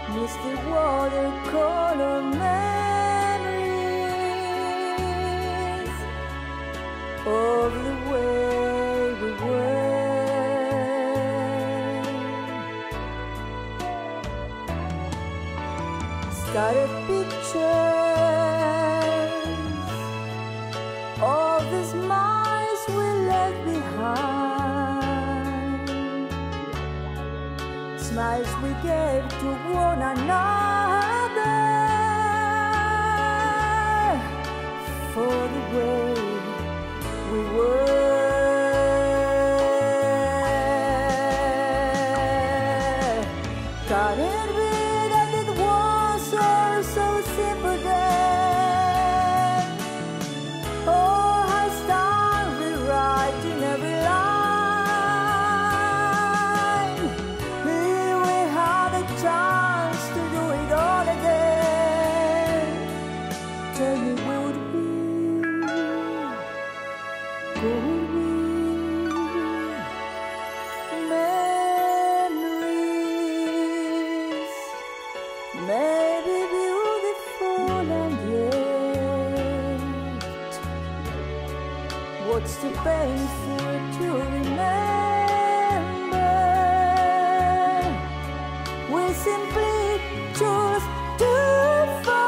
misty watercolor memories of the way we were. Started pictures of the smiles we left behind, smiles we gave to one another for the way we were. Can it be that it was all so simple then? Oh, I start rewriting every line. Here we had a chance to do it all again. Tell me, would we? Would we? Memories may be beautiful and yet what's too painful to remember? We simply choose to